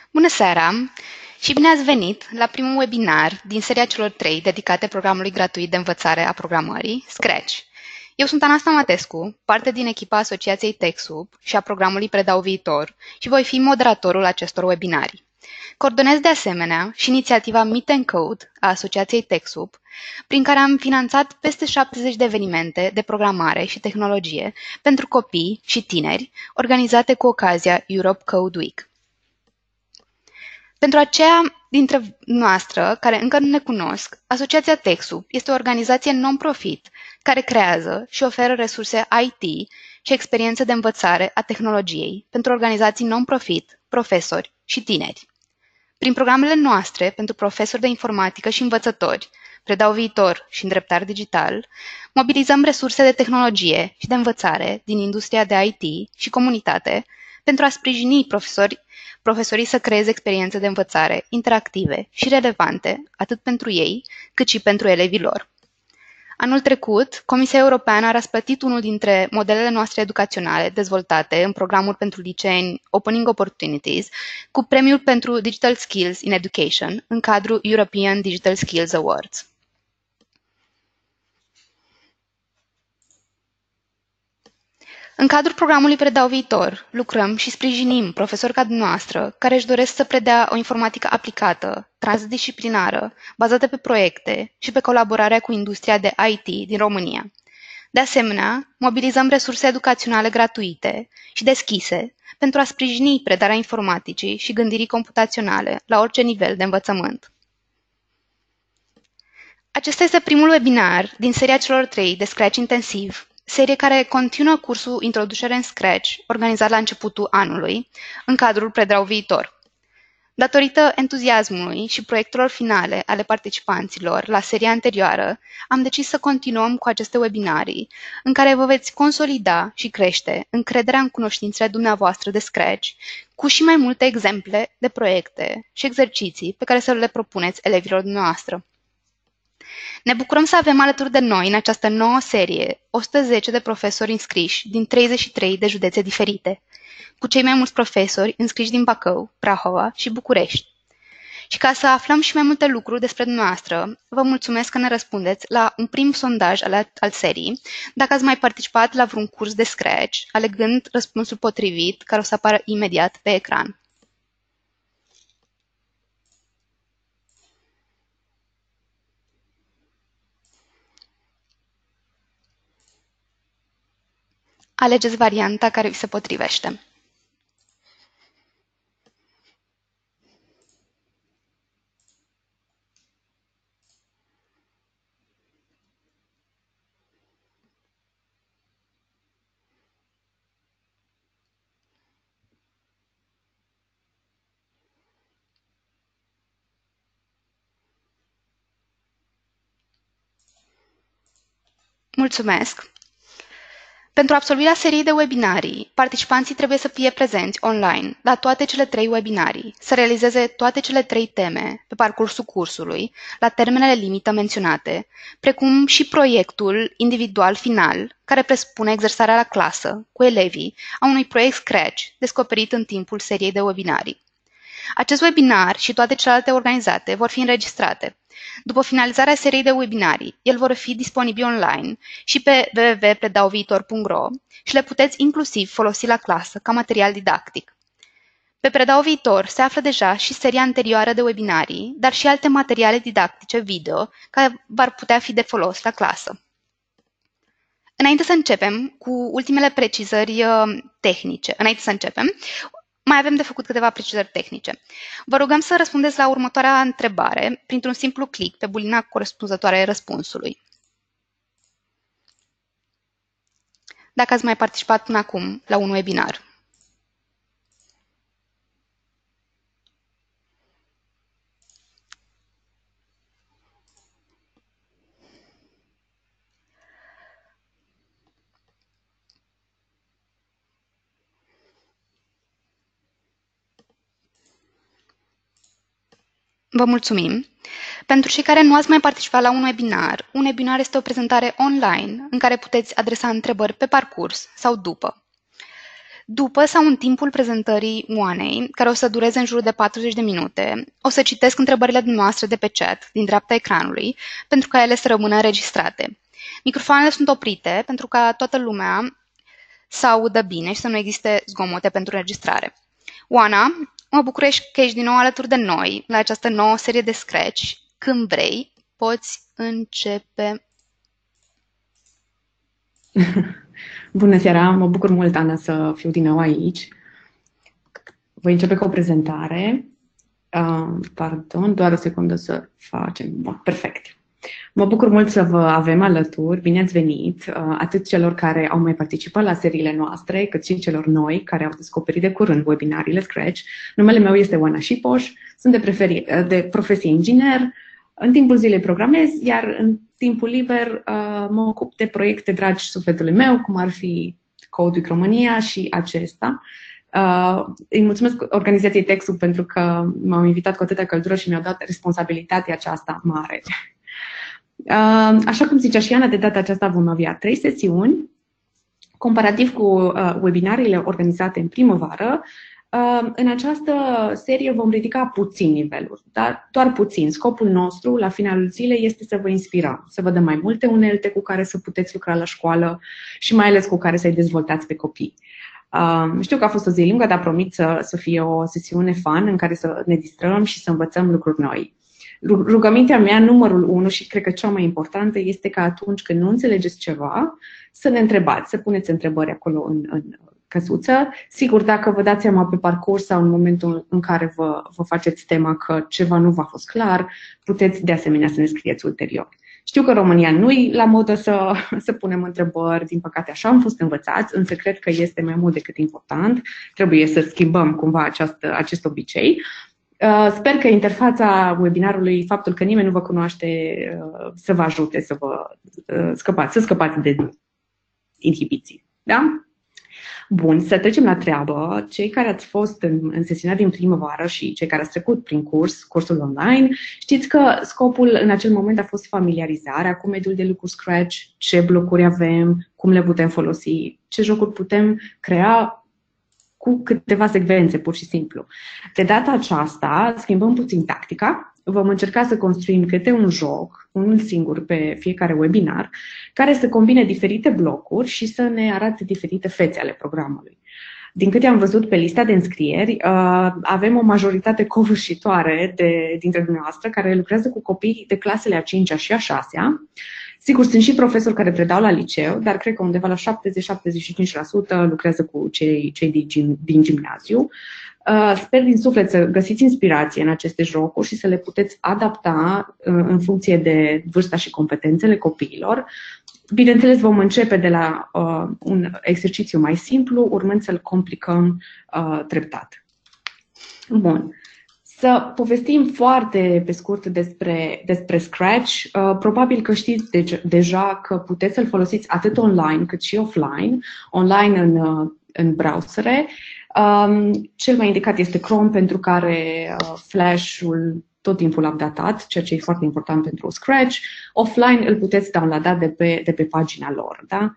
Bună seara și bine ați venit la primul webinar din seria celor 3 dedicate programului gratuit de învățare a programării, Scratch. Eu sunt Anasta Matescu, parte din echipa Asociației TechSoup și a programului Predau Viitor și voi fi moderatorul acestor webinarii. Coordonez de asemenea și inițiativa Meet and Code a Asociației TechSoup, prin care am finanțat peste 70 de evenimente de programare și tehnologie pentru copii și tineri, organizate cu ocazia Europe Code Week. Pentru aceia dintre noastră care încă nu ne cunosc, Asociația TechSoup este o organizație non-profit care creează și oferă resurse IT și experiență de învățare a tehnologiei pentru organizații non-profit, profesori și tineri. Prin programele noastre pentru profesori de informatică și învățători, Predau Viitor și Îndreptare Digital, mobilizăm resurse de tehnologie și de învățare din industria de IT și comunitate pentru a sprijini profesorii să creeze experiențe de învățare interactive și relevante atât pentru ei, cât și pentru elevii lor. Anul trecut, Comisia Europeană a răsplătit unul dintre modelele noastre educaționale dezvoltate în programul pentru liceeni Opening Opportunities cu premiul pentru Digital Skills in Education în cadrul European Digital Skills Awards. În cadrul programului Predau Viitor, lucrăm și sprijinim profesori ca dumneavoastră care își doresc să predea o informatică aplicată, transdisciplinară, bazată pe proiecte și pe colaborarea cu industria de IT din România. De asemenea, mobilizăm resurse educaționale gratuite și deschise pentru a sprijini predarea informaticii și gândirii computaționale la orice nivel de învățământ. Acesta este primul webinar din seria celor 3 de Scratch Intensiv, serie care continuă cursul Introducere în Scratch, organizat la începutul anului, în cadrul Predau Viitor. Datorită entuziasmului și proiectelor finale ale participanților la seria anterioară, am decis să continuăm cu aceste webinarii, în care vă veți consolida și crește încrederea în cunoștințele dumneavoastră de Scratch, cu și mai multe exemple de proiecte și exerciții pe care să le propuneți elevilor dumneavoastră. Ne bucurăm să avem alături de noi în această nouă serie 110 de profesori înscriși din 33 de județe diferite, cu cei mai mulți profesori înscriși din Bacău, Prahova și București. Și ca să aflăm și mai multe lucruri despre dumneavoastră, vă mulțumesc că ne răspundeți la un prim sondaj al serii, dacă ați mai participat la vreun curs de Scratch, alegând răspunsul potrivit care o să apară imediat pe ecran. Alegeți varianta care vi se potrivește. Mulțumesc! Pentru absolvirea seriei de webinarii, participanții trebuie să fie prezenți online la toate cele 3 webinarii, să realizeze toate cele 3 teme pe parcursul cursului, la termenele limită menționate, precum și proiectul individual final, care presupune exersarea la clasă, cu elevii, a unui proiect Scratch descoperit în timpul seriei de webinarii. Acest webinar și toate celelalte organizate vor fi înregistrate. După finalizarea seriei de webinarii, ele vor fi disponibile online și pe www.predauviitor.ro și le puteți inclusiv folosi la clasă ca material didactic. Pe Predau Viitor se află deja și seria anterioară de webinarii, dar și alte materiale didactice video care v-ar putea fi de folos la clasă. Înainte să începem cu ultimele precizări tehnice, mai avem de făcut câteva precizări tehnice. Vă rugăm să răspundeți la următoarea întrebare printr-un simplu click pe bulina corespunzătoare răspunsului. Dacă ați mai participat până acum la un webinar. Vă mulțumim! Pentru cei care nu ați mai participat la un webinar este o prezentare online în care puteți adresa întrebări pe parcurs sau după. După sau în timpul prezentării Oanei, care o să dureze în jur de 40 de minute, o să citesc întrebările dumneavoastră de pe chat, din dreapta ecranului, pentru ca ele să rămână înregistrate. Microfoanele sunt oprite pentru ca toată lumea să audă bine și să nu existe zgomote pentru înregistrare. Oana, mă bucur că ești din nou alături de noi la această nouă serie de Scratch. Când vrei, poți începe. Bună seara, mă bucur mult, Ana, să fiu din nou aici. Voi începe cu o prezentare. Pardon, doar o secundă să facem. Bun, perfect. Mă bucur mult să vă avem alături. Bine ați venit, atât celor care au mai participat la seriile noastre, cât și celor noi care au descoperit de curând webinariile Scratch. Numele meu este Oana Șipoș, sunt de profesie inginer. În timpul zilei programez, iar în timpul liber mă ocup de proiecte dragi sufletului meu, cum ar fi Code Week România și acesta. Îi mulțumesc organizației Texu pentru că m-au invitat cu atâta căldură și mi-au dat responsabilitatea aceasta mare. Așa cum zicea și Ana, de data aceasta vom avea 3 sesiuni, comparativ cu webinariile organizate în primăvară. În această serie vom ridica puțin nivelul, dar doar puțin. Scopul nostru, la finalul zilei, este să vă inspirăm, să vă dăm mai multe unelte cu care să puteți lucra la școală și mai ales cu care să-i dezvoltați pe copii. Știu că a fost o zi lungă, dar promit să fie o sesiune fun în care să ne distrăm și să învățăm lucruri noi. Rugămintea mea, numărul 1 și cred că cea mai importantă, este că atunci când nu înțelegeți ceva, să ne întrebați, să puneți întrebări acolo în căsuță. Sigur, dacă vă dați seama pe parcurs sau în momentul în care vă faceți tema că ceva nu v-a fost clar, puteți de asemenea să ne scrieți ulterior. Știu că România nu-i la modă să punem întrebări, din păcate așa am fost învățați, însă cred că este mai mult decât important. Trebuie să schimbăm cumva acest obicei. Sper că interfața webinarului, faptul că nimeni nu vă cunoaște, să vă ajute să scăpați de inhibiții. Da? Bun, să trecem la treabă. Cei care ați fost în sesiunea din primăvară și cei care ați trecut prin cursul online, știți că scopul în acel moment a fost familiarizarea cu mediul de lucru Scratch, ce blocuri avem, cum le putem folosi, ce jocuri putem crea cu câteva secvențe, pur și simplu. De data aceasta, schimbăm puțin tactica. Vom încerca să construim câte un joc, unul singur pe fiecare webinar, care să combine diferite blocuri și să ne arate diferite fețe ale programului. Din câte am văzut pe lista de înscrieri, avem o majoritate covârșitoare dintre dumneavoastră care lucrează cu copii de clasele a 5-a și a 6-a. Sigur, sunt și profesori care predau la liceu, dar cred că undeva la 70-75% lucrează cu cei din gimnaziu. Sper din suflet să găsiți inspirație în aceste jocuri și să le puteți adapta în funcție de vârsta și competențele copiilor. Bineînțeles, vom începe de la un exercițiu mai simplu, urmând să-l complicăm treptat. Bun. Să povestim foarte pe scurt despre Scratch. Probabil că știți deja că puteți să-l folosiți atât online cât și offline, online în browsere. Cel mai indicat este Chrome, pentru care Flash-ul tot timpul updatat, ceea ce e foarte important pentru Scratch. Offline îl puteți downloada de pe pagina lor. Da?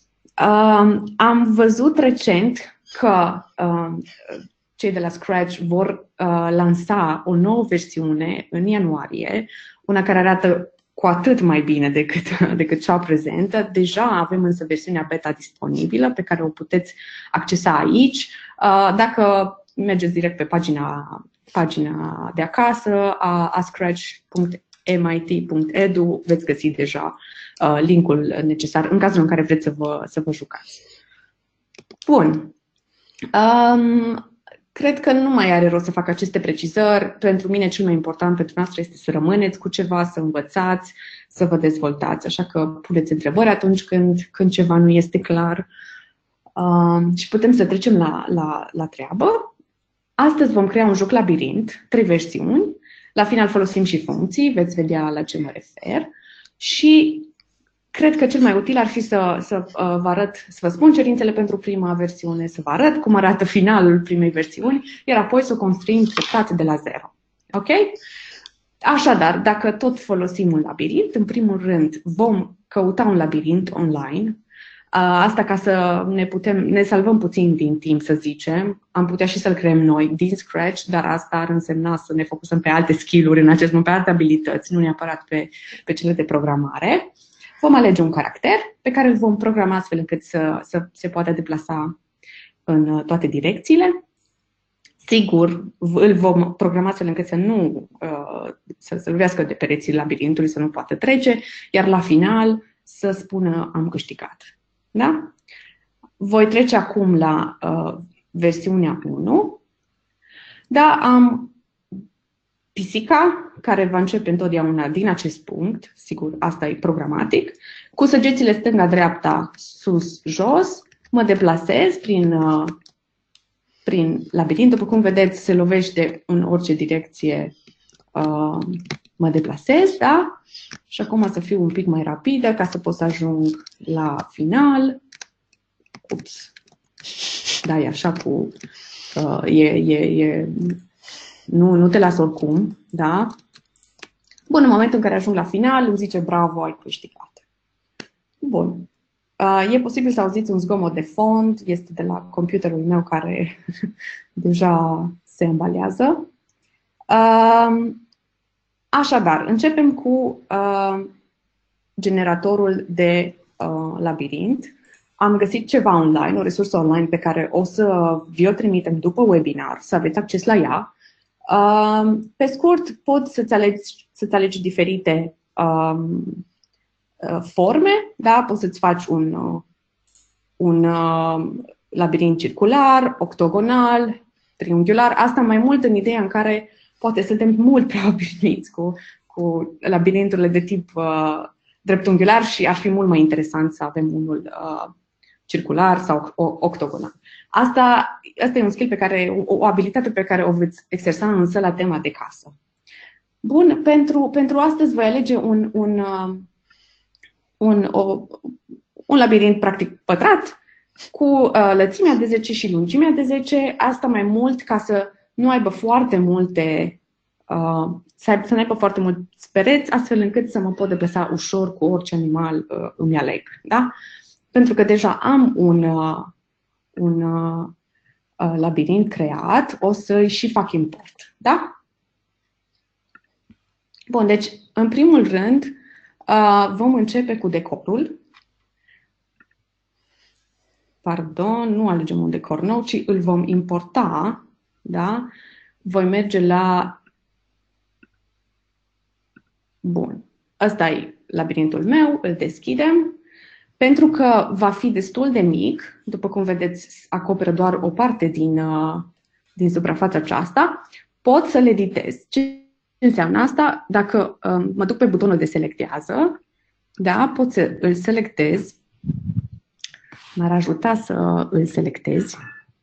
Am văzut recent că cei de la Scratch vor lansa o nouă versiune în ianuarie, una care arată cu atât mai bine decât cea prezentă. Deja avem însă versiunea beta disponibilă pe care o puteți accesa aici. Dacă mergeți direct pe pagina de acasă a scratch.mit.edu, veți găsi deja linkul necesar în cazul în care vreți să vă jucați. Bun. Cred că nu mai are rost să fac aceste precizări. Pentru mine cel mai important pentru noastră este să rămâneți cu ceva, să învățați, să vă dezvoltați. Așa că puneți întrebări atunci când ceva nu este clar. Și putem să trecem la treabă. Astăzi vom crea un joc labirint, 3 versiuni. La final folosim și funcții, veți vedea la ce mă refer. Și cred că cel mai util ar fi să vă arăt, să vă spun cerințele pentru prima versiune, să vă arăt cum arată finalul primei versiuni, iar apoi să o construim treptat de la zero. Ok? Așadar, dacă tot folosim un labirint, în primul rând vom căuta un labirint online. Asta ca să ne salvăm puțin din timp, să zicem. Am putea și să-l creăm noi din scratch, dar asta ar însemna să ne focusăm pe alte skill-uri în acest moment, pe alte abilități, nu neapărat pe cele de programare. Vom alege un caracter pe care îl vom programa astfel încât să se poată deplasa în toate direcțiile. Sigur, îl vom programa astfel încât să nu să lovească de pereții labirintului, să nu poată trece, iar la final să spună am câștigat. Da? Voi trece acum la versiunea 1. Da, am pisica, care va începe întotdeauna din acest punct, sigur, asta e programatic, cu săgețile stânga-dreapta, sus-jos, mă deplasez prin labirint. După cum vedeți, se lovește în orice direcție, mă deplasez, da? Și acum să fiu un pic mai rapidă ca să pot să ajung la final. Ups. Da, e așa cu... Nu te las oricum, da? Bun, în momentul în care ajung la final, îmi zice bravo, ai câștigat. Bun. E posibil să auziți un zgomot de fond, este de la computerul meu care deja se ambalează. Așadar, începem cu generatorul de labirint. Am găsit ceva online, o resursă online pe care o să vi-o trimitem după webinar, să aveți acces la ea. Pe scurt, poți să-ți alegi diferite forme, da? Poți să-ți faci un labirint circular, octogonal, triunghiular, asta mai mult în ideea în care poate suntem mult prea obișnuiți cu labirinturile de tip dreptunghiular și ar fi mult mai interesant să avem unul circular sau octogonal. Asta e un skill o abilitate pe care o veți exersa însă la tema de casă. Bun, pentru astăzi voi alege un labirint practic pătrat cu lățimea de 10 și lungimea de 10, asta mai mult ca să nu aibă foarte multe să nu aibă foarte mulți pereți, astfel încât să mă pot deplasa ușor cu orice animal îmi aleg, da? Pentru că deja am un labirint creat, o să-i și fac import, da? Bun, deci în primul rând vom începe cu decorul. Pardon, nu alegem un decor nou, ci îl vom importa, da? Voi merge la... Bun, ăsta e labirintul meu, îl deschidem. Pentru că va fi destul de mic, după cum vedeți, acoperă doar o parte din suprafața aceasta, pot să-l editez. Ce înseamnă asta? Dacă mă duc pe butonul de selectează, da, pot să îl selectez. M-ar ajuta să îl selectez.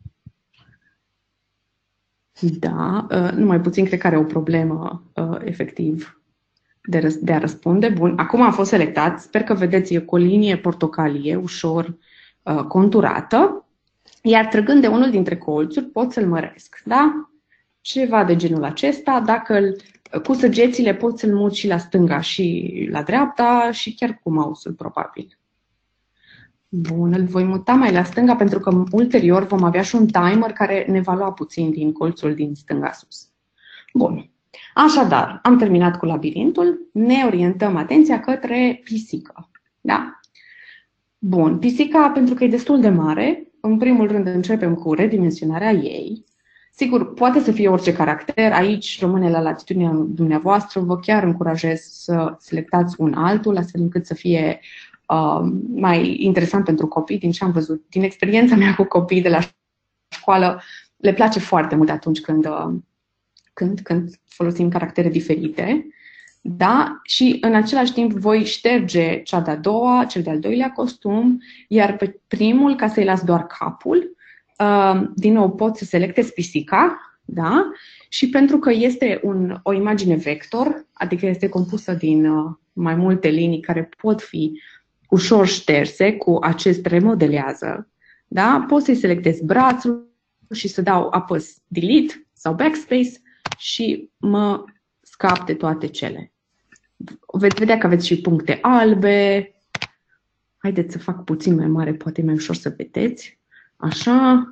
Da, numai puțin cred că are o problemă efectiv de a răspunde. Bun, acum a fost selectat. Sper că vedeți, e cu o linie portocalie, ușor conturată. Iar trăgând de unul dintre colțuri, pot să-l măresc. Da? Ceva de genul acesta. Dacă cu săgețile pot să-l mut și la stânga și la dreapta și chiar cu mouse-ul, probabil. Bun, îl voi muta mai la stânga pentru că ulterior vom avea și un timer care ne va lua puțin din colțul din stânga sus. Bun. Așadar, am terminat cu labirintul, ne orientăm atenția către pisică. Da? Bun, pisica, pentru că e destul de mare, în primul rând începem cu redimensionarea ei. Sigur, poate să fie orice caracter, aici rămâne la latitudinea dumneavoastră, vă chiar încurajez să selectați un altul, astfel încât să fie mai interesant pentru copii, din ce am văzut, din experiența mea cu copii de la școală, le place foarte mult atunci când folosim caractere diferite, da? Și în același timp voi șterge cel de-al doilea costum, iar pe primul, ca să-i las doar capul, din nou pot să selectez pisica, da? Și pentru că este o imagine vector, adică este compusă din mai multe linii care pot fi ușor șterse cu acest remodelează, da? Pot să-i selectez brațul și să apăs Delete sau Backspace și mă scap de toate cele. Veți vedea că aveți și puncte albe. Haideți să fac puțin mai mare, poate e mai ușor să vedeți. Așa.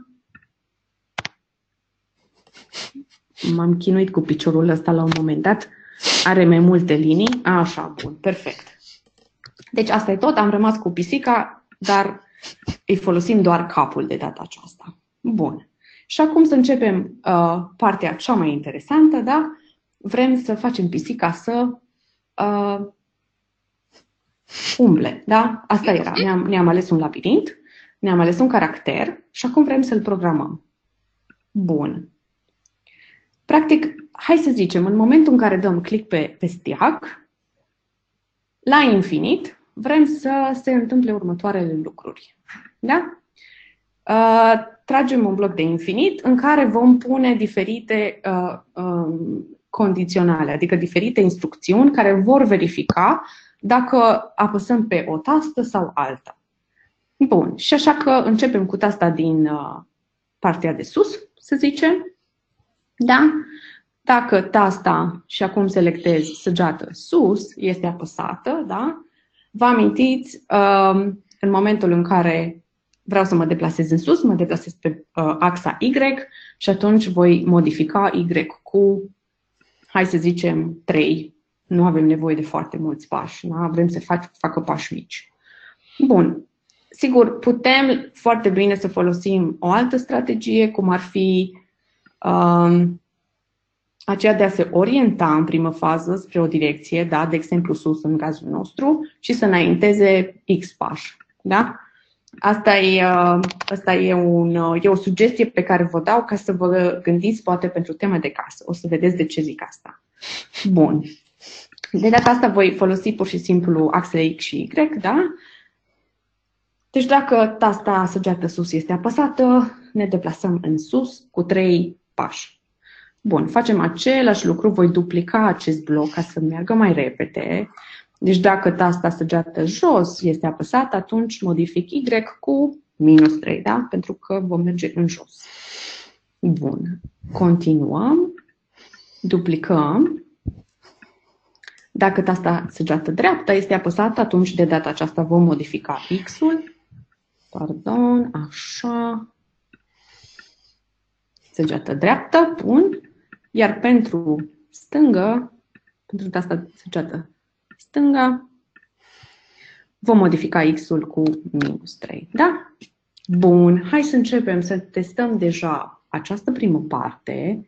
M-am chinuit cu piciorul ăsta la un moment dat. Are mai multe linii. Așa, bun, perfect. Deci asta e tot. Am rămas cu pisica, dar îi folosim doar capul de data aceasta. Bun. Și acum să începem partea cea mai interesantă, da? Vrem să facem pisica să umble, da? Asta era. Ne-am ales un labirint, ne-am ales un caracter și acum vrem să-l programăm. Bun. Practic, hai să zicem, în momentul în care dăm click pe steag, la infinit, vrem să se întâmple următoarele lucruri. Da? Tragem un bloc de infinit în care vom pune diferite condiționale, adică diferite instrucțiuni care vor verifica dacă apăsăm pe o tastă sau alta. Bun, și așa că începem cu tasta din partea de sus, să zicem. Da? Dacă tasta, și acum selectez săgeată sus, este apăsată, da? Vă amintiți, în momentul în care vreau să mă deplasez în sus, mă deplasez pe axa Y și atunci voi modifica Y cu, hai să zicem, 3. Nu avem nevoie de foarte mulți pași, da? Vrem să facă pași mici. Bun. Sigur, putem foarte bine să folosim o altă strategie, cum ar fi aceea de a se orienta în primă fază spre o direcție, da? De exemplu sus în cazul nostru, și să înainteze X pași. Da? Asta e o sugestie pe care vă dau ca să vă gândiți poate pentru tema de casă. O să vedeți de ce zic asta. Bun. De data asta voi folosi pur și simplu axele X și Y, da? Deci dacă tasta săgeată sus este apăsată, ne deplasăm în sus cu 3 pași. Bun, facem același lucru, voi duplica acest bloc ca să meargă mai repede. Deci dacă tasta săgeată jos este apăsată, atunci modific Y cu -3, da? Pentru că vom merge în jos. Bun, continuăm, duplicăm. Dacă tasta săgeată dreapta este apăsată, atunci de data aceasta vom modifica X-ul. Pardon, așa. Săgeată dreaptă, bun. Iar pentru stângă, pentru tasta săgeată stânga, vom modifica X-ul cu -3. Da? Bun, hai să începem să testăm deja această primă parte.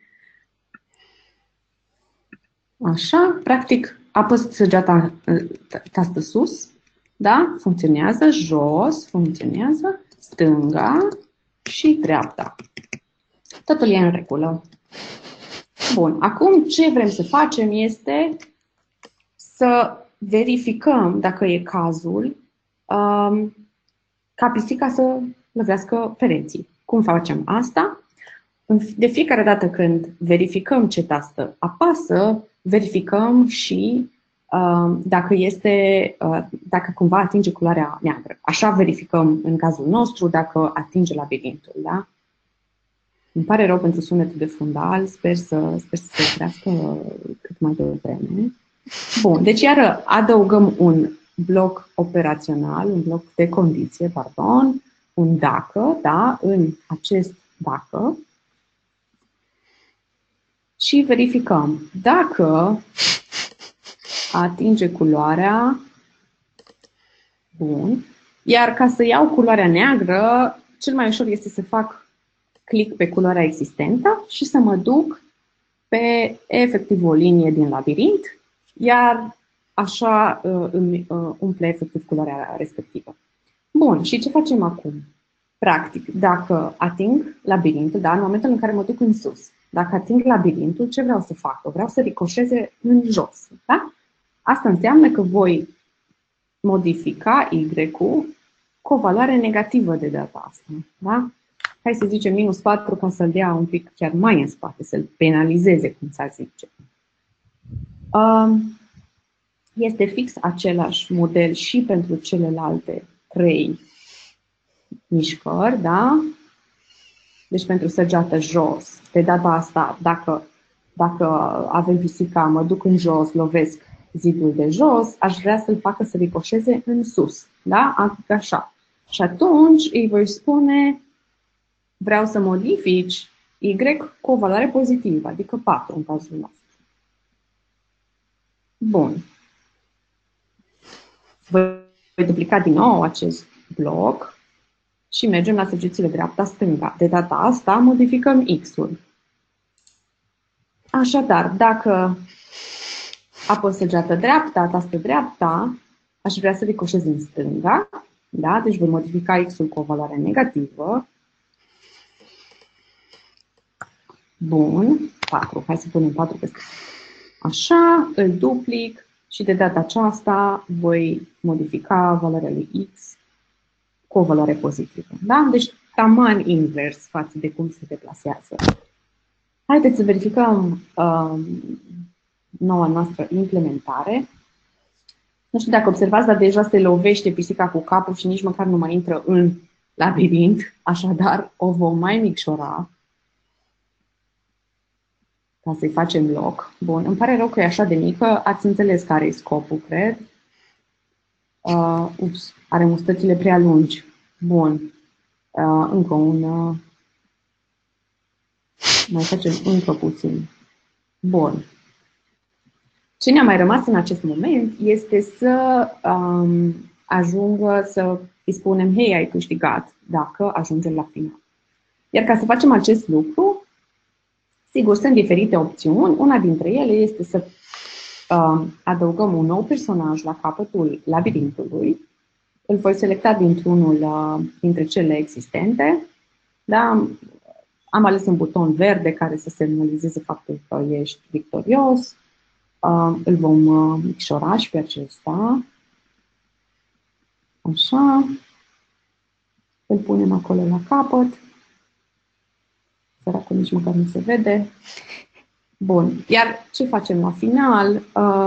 Așa, practic, apăs săgeata tastă sus, da? Funcționează, jos, funcționează, stânga și dreapta. Totul e în regulă. Bun, acum ce vrem să facem este să verificăm, dacă e cazul, ca pisica să lovească pereții. Cum facem asta? De fiecare dată când verificăm ce tastă apasă, verificăm și dacă cumva atinge culoarea neagră. Așa verificăm în cazul nostru dacă atinge labirintul, da? Îmi pare rău pentru sunetul de fundal, sper să se oprească cât mai devreme. Bun, deci iară adăugăm un bloc operațional, un bloc de condiție, pardon, un dacă, da, în acest dacă și verificăm dacă atinge culoarea, bun, iar ca să iau culoarea neagră, cel mai ușor este să fac click pe culoarea existentă și să mă duc pe efectiv o linie din labirint, iar așa îmi umple efectiv culoarea respectivă. Bun, și ce facem acum? Practic, dacă ating labirintul, da, în momentul în care mă duc în sus, dacă ating labirintul, ce vreau să fac? Vreau să ricoșeze în jos, da? Asta înseamnă că voi modifica Y-ul cu o valoare negativă de data asta, da? Hai să zicem -4 ca să-l dea un pic chiar mai în spate, să-l penalizeze, cum s-ar zice. Este fix același model și pentru celelalte 3 mișcări, da? Deci pentru săgeată jos, de data asta, dacă avem pisica, mă duc în jos, lovesc zidul de jos, aș vrea să-l facă să ricoșeze în sus. Da? Așa. Și atunci îi voi spune, vreau să modifici Y cu o valoare pozitivă, adică 4 în cazul nostru. Bun. Voi duplica din nou acest bloc și mergem la săgețile dreapta-stânga. De data asta modificăm X-ul. Așadar, dacă apăs săgeată dreapta, tastă dreapta, aș vrea să ricoșez în stânga. Da? Deci voi modifica X-ul cu o valoare negativă. Bun. 4. Hai să punem 4 peste. Așa, îl duplic și de data aceasta voi modifica valoarea lui X cu o valoare pozitivă. Da? Deci taman invers față de cum se deplasează. Haideți să verificăm noua noastră implementare. Nu știu dacă observați, dar deja se lovește pisica cu capul și nici măcar nu mai intră în labirint. Așadar, o vom mai micșora ca să-i facem loc. Bun, îmi pare rău că e așa de mică. Ați înțeles care e scopul, cred. Ups, are mustățile prea lungi. Bun. Încă un... mai facem încă puțin. Bun. Ce ne-a mai rămas în acest moment este să ajungă să îi spunem, hei, ai câștigat, dacă ajungem la final. Iar ca să facem acest lucru, sigur, sunt diferite opțiuni. Una dintre ele este să adăugăm un nou personaj la capătul labirintului. Îl voi selecta dintr-unul dintre cele existente. Da? Am ales un buton verde care să semnalizeze faptul că ești victorios. Îl vom micșora și pe acesta. Așa. Îl punem acolo la capăt. Săracul nici măcar nu se vede. Bun. Iar ce facem la final?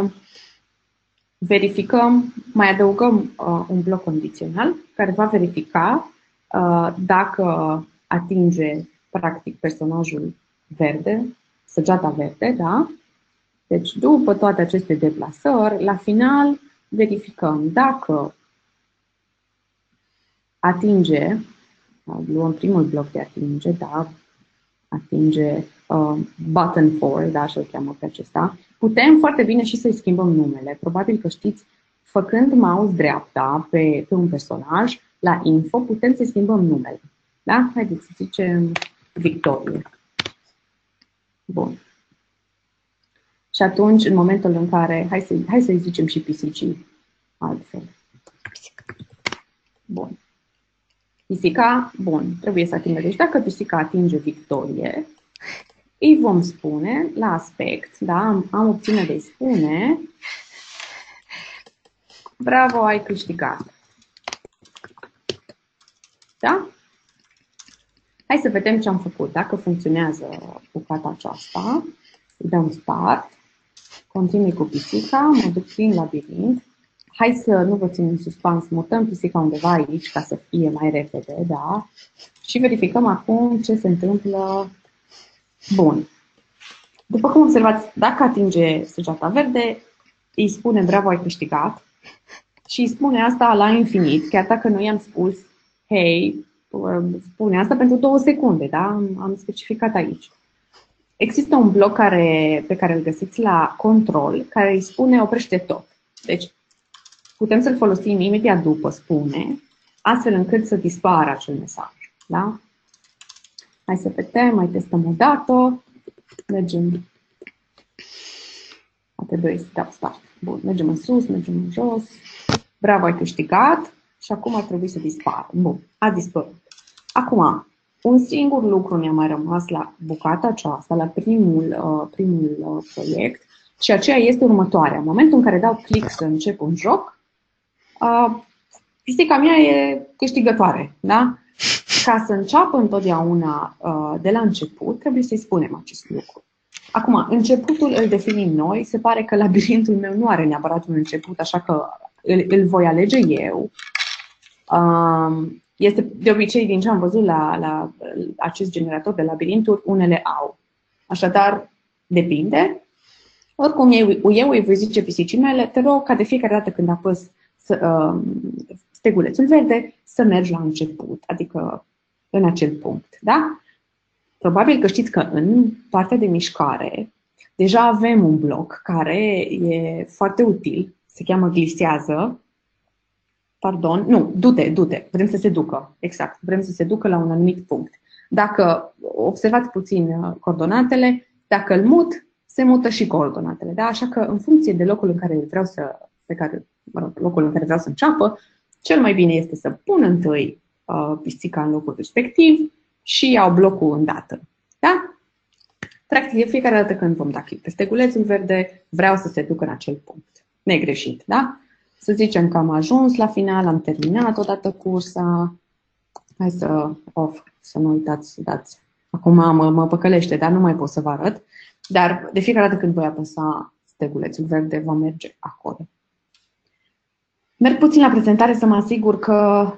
Verificăm, mai adăugăm un bloc condițional care va verifica dacă atinge practic personajul verde, săgeata verde, da? Deci după toate aceste deplasări, la final verificăm dacă atinge, luăm primul bloc de atinge, da? Atinge button 4, da, așa îl cheamă pe acesta. Putem foarte bine și să-i schimbăm numele. Probabil că știți, făcând mouse dreapta pe un personaj, la info, putem să-i schimbăm numele. Da? Haideți să zicem Victorie. Bun. Și atunci, în momentul în care, hai să-i zicem și pisicii altfel. Bun. Pisica, bun, trebuie să atingă. Deci dacă pisica atinge Victorie, îi vom spune la aspect, da, am opțiunea de a-i spune bravo, ai câștigat. Da? Hai să vedem ce am făcut. Dacă funcționează bucata aceasta, îi dăm start, continui cu pisica, mă duc prin labirint. Hai să nu vă țin în suspans, mutăm pisica undeva aici ca să fie mai repede, da? Și verificăm acum ce se întâmplă. Bun. După cum observați, dacă atinge săgeata verde, îi spune bravo, ai câștigat. Și îi spune asta la infinit, chiar dacă noi i-am spus, hei, spune asta pentru 2 secunde, da? Am specificat aici. Există un bloc pe care îl găsiți la control, care îi spune oprește tot. Deci, putem să-l folosim imediat după spune, astfel încât să dispară acel mesaj. Da? Hai să vedem, mai testăm o dată. Mergem. Trebuie să dau start. Bun, mergem în sus, mergem în jos. Bravo, ai câștigat. Și acum ar trebui să dispară. Bun, a dispărut. Acum, un singur lucru mi-a mai rămas la bucata aceasta, la primul proiect, și aceea este următoarea. În momentul în care dau click să încep un joc, pisica mea e câștigătoare. Da? Ca să înceapă întotdeauna de la început, trebuie să-i spunem acest lucru. Acum, începutul îl definim noi. Se pare că labirintul meu nu are neapărat un început, așa că îl voi alege eu. Este de obicei, din ce am văzut la acest generator de labirinturi, unele au. Așadar, depinde. Oricum, eu îi voi zice pisicii mele, te rog ca de fiecare dată când apăs stegulețul verde să mergi la început, adică în acel punct, da? Probabil că știți că în partea de mișcare deja avem un bloc care e foarte util, se cheamă glisează. Pardon, nu, du-te, vrem să se ducă, exact, vrem să se ducă la un anumit punct. Dacă observați puțin coordonatele, dacă îl mut, se mută și coordonatele, da? Așa că în funcție de locul în care locul în care vreau să înceapă, cel mai bine este să pun întâi pisica în locul respectiv și iau blocul îndată, da? Practic, de fiecare dată când vom da click pe stegulețul verde, vreau să se ducă în acel punct. Negreșit, da? Să zicem că am ajuns la final, am terminat odată cursa. Hai să nu uitați să dați. Acum mă păcălește, dar nu mai pot să vă arăt. Dar de fiecare dată când voi apăsa stegulețul verde, va merge acolo. Merg puțin la prezentare să mă asigur că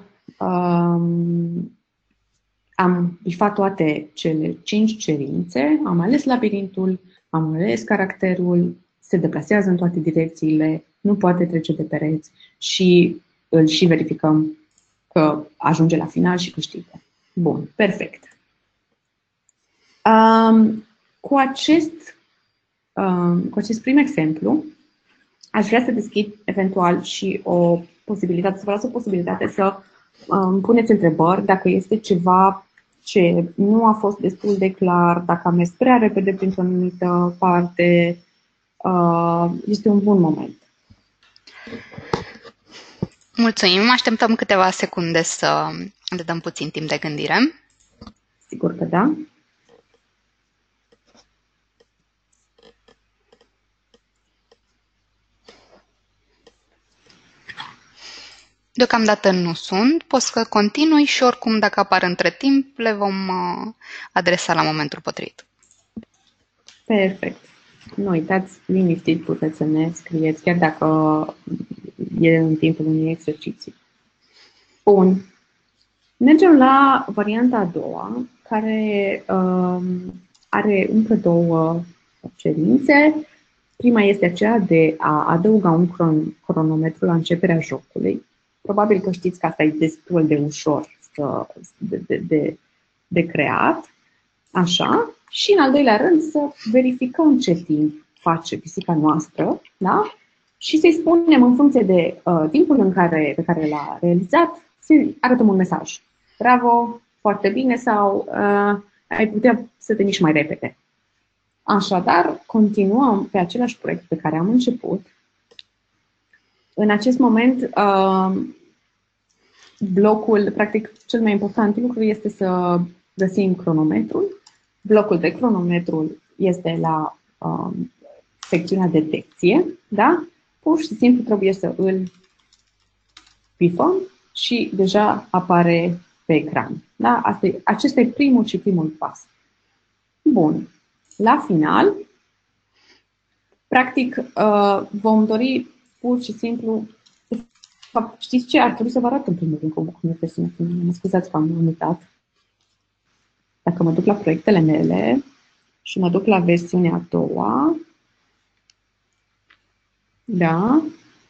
am bifat toate cele 5 cerințe, am ales labirintul, am ales caracterul, se deplasează în toate direcțiile, nu poate trece de pereți și îl și verificăm că ajunge la final și câștigă. Bun, perfect. Cu acest prim exemplu, aș vrea să deschid eventual și o posibilitate, să vă las o posibilitate să puneți întrebări dacă este ceva ce nu a fost destul de clar, dacă am mers prea repede printr-o anumită parte. Este un bun moment. Mulțumim, așteptăm câteva secunde să le dăm puțin timp de gândire. Sigur că da. Deocamdată nu sunt, poți să continui și oricum dacă apar între timp le vom adresa la momentul potrivit. Perfect. Nu uitați, liniștit puteți să ne scrieți, chiar dacă e în timpul unui exercițiu. Bun. Mergem la varianta a doua, care are încă două cerințe. Prima este aceea de a adăuga un cronometru la începerea jocului. Probabil că știți că asta e destul de ușor de creat. Așa. Și în al doilea rând să verificăm ce timp face pisica noastră, da? Și să-i spunem în funcție de timpul pe care l-a realizat, să-i arătăm un mesaj. Bravo, foarte bine sau ai putea să te miști mai repede. Așadar, continuăm pe același proiect pe care am început. În acest moment, blocul, practic, cel mai important lucru este să găsim cronometrul. Blocul de cronometru este la secțiunea detecție, da? Pur și simplu trebuie să îl bifăm și deja apare pe ecran. Da? Acesta e primul pas. Bun. La final, practic, vom dori pur și simplu. Știți ce? Ar trebui să vă arăt în primul rând cum e versiunea finală. Mă scuzați că am uitat. Dacă mă duc la proiectele mele și mă duc la versiunea a doua, da,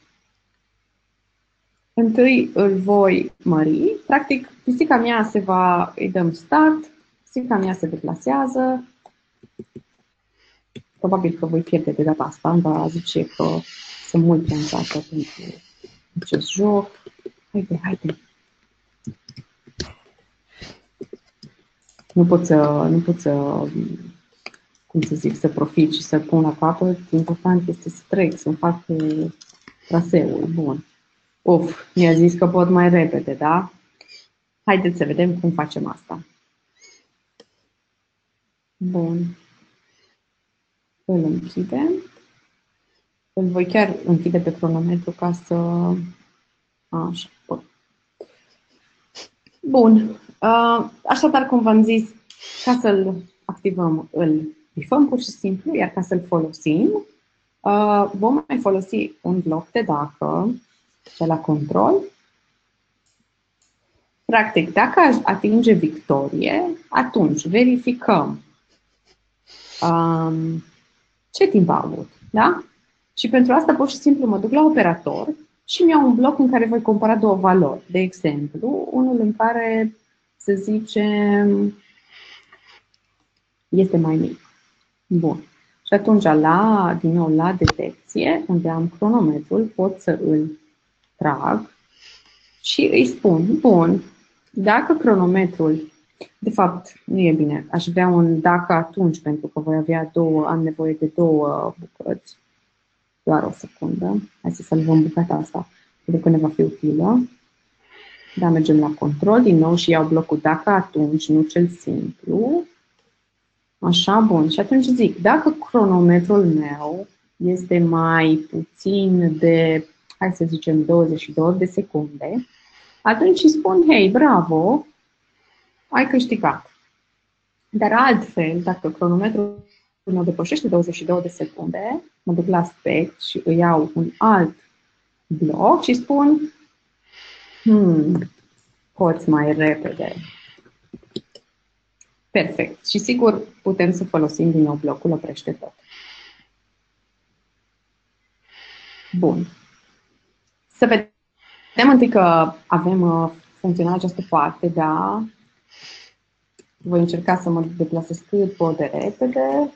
întâi îl voi mări. Practic, pisica mea îi dăm start, pisica mea se deplasează. Probabil că voi pierde de data asta, îmi va zice că sunt mult prea înțeasă pentru acest joc. Haide. Nu pot să, cum să zic, să profit și să pun la capăt. Important este să trec, să-mi fac traseul. Bun. Mi-a zis că pot mai repede, da? Haideți să vedem cum facem asta. Bun. Îl închidem. Îl voi chiar închide pe cronometru ca să... Așa, bun. Așadar, cum v-am zis, ca să-l activăm, îl bifăm pur și simplu, iar ca să-l folosim, vom mai folosi un bloc de dacă, de la control. Practic, dacă atinge victorie, atunci verificăm ce timp a avut, da? Și pentru asta pur și simplu mă duc la operator și mi-au un bloc în care voi compara două valori. De exemplu, unul în care, să zicem, este mai mic. Bun. Și atunci, din nou, la detecție, unde am cronometrul, pot să îl trag și îi spun, bun, dacă cronometrul, de fapt, nu e bine, aș vrea un dacă atunci, pentru că voi avea am nevoie de două bucăți. Doar o secundă. Hai să salvăm bucata asta, pentru că ne va fi utilă. Da, mergem la control din nou și iau blocul dacă atunci, nu cel simplu. Așa, bun. Și atunci zic, dacă cronometrul meu este mai puțin de, hai să zicem, 22 de secunde, atunci îi spun, hei, bravo, ai câștigat. Dar altfel, dacă cronometrul meu depășește 22 de secunde, mă duc la aspect și îi iau un alt bloc și spun, poți mai repede. Perfect. Și sigur putem să folosim din nou blocul oprește tot. Bun. Să vedem întâi că avem funcționat această parte, da. Voi încerca să mă deplasez cât pot de repede.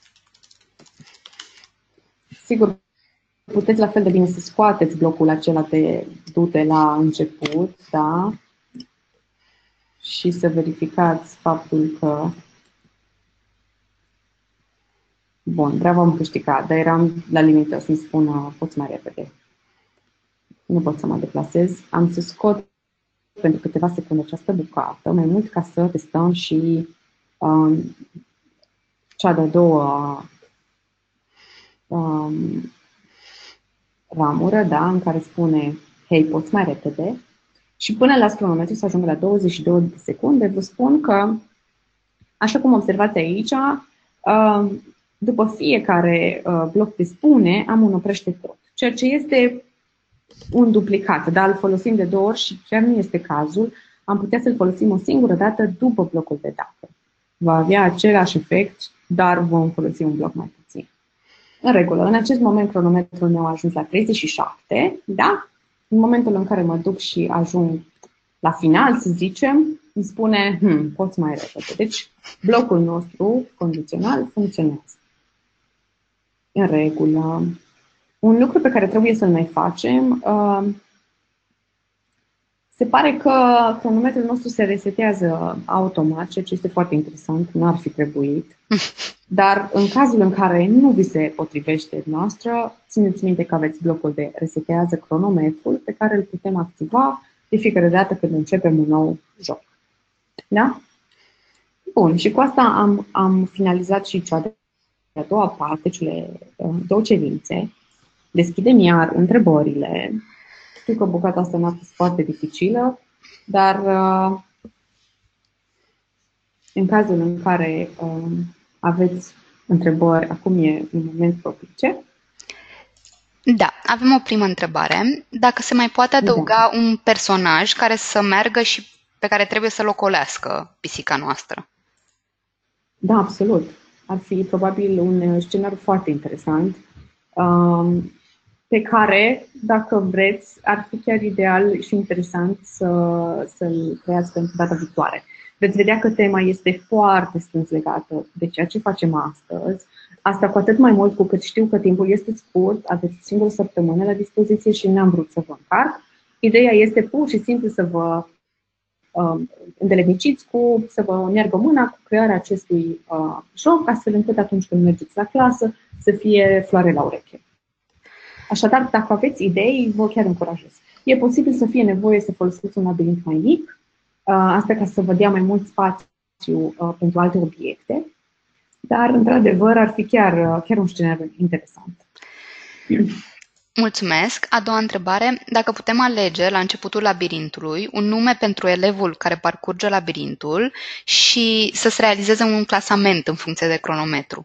Sigur, puteți la fel de bine să scoateți blocul acela de du-te la început, da? Și să verificați faptul că... Bun, bravo, am câștigat, dar eram la limită să-mi spună, poți mai repede. Nu pot să mă deplasez. Am să scot pentru câteva secunde această bucată, mai mult ca să testăm și cea de-a doua ramură, da, în care spune, hei, poți mai repede. Și până la cronometru să ajung la 22 de secunde, vă spun că, așa cum observați aici, după fiecare bloc de spune, am un oprește tot. Ceea ce este un duplicat, dar îl folosim de două ori și chiar nu este cazul. Am putea să-l folosim o singură dată după blocul de dată. Va avea același efect, dar vom folosi un bloc mai puțin. În regulă, în acest moment cronometrul meu a ajuns la 37, da? În momentul în care mă duc și ajung la final, să zicem, îmi spune, poți mai repede. Deci, blocul nostru condițional funcționează. În regulă. Un lucru pe care trebuie să-l mai facem, se pare că cronometrul nostru se resetează automat, ceea ce este foarte interesant, nu ar fi trebuit. Dar în cazul în care nu vi se potrivește noastră, țineți minte că aveți blocul de resetează cronometrul pe care îl putem activa de fiecare dată când începem un nou joc. Da? Bun, și cu asta am finalizat și cea de-a doua parte, cele două cerințe. Deschidem iar întrebările. Știu că bucata asta n-a fost foarte dificilă, dar în cazul în care aveți întrebări, acum e un moment propice. Da, avem o primă întrebare. Dacă se mai poate adăuga un personaj care să meargă și pe care trebuie să-l ocolească pisica noastră? Da, absolut. Ar fi probabil un scenariu foarte interesant pe care, dacă vreți, ar fi chiar ideal și interesant să-l creați pentru data viitoare. Veți vedea că tema este foarte strâns legată de ceea ce facem astăzi. Asta cu atât mai mult cu cât știu că timpul este scurt, aveți o singură săptămână la dispoziție și n-am vrut să vă încarc. Ideea este pur și simplu să vă îndeletniciți să vă meargă mâna cu crearea acestui joc, astfel încât atunci când mergeți la clasă să fie floare la ureche. Așadar, dacă aveți idei, vă chiar încurajez. E posibil să fie nevoie să folosiți un labirint mai mic, asta ca să vă dea mai mult spațiu pentru alte obiecte, dar, într-adevăr, ar fi chiar un scenariu interesant. Mulțumesc. A doua întrebare. Dacă putem alege la începutul labirintului un nume pentru elevul care parcurge labirintul și să se realizeze un clasament în funcție de cronometru.